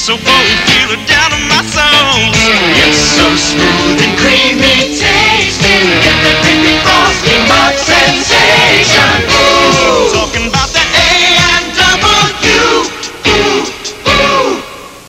so cold, feel it down in my soul. It's so smooth and creamy tasting. Get that creepy crawl.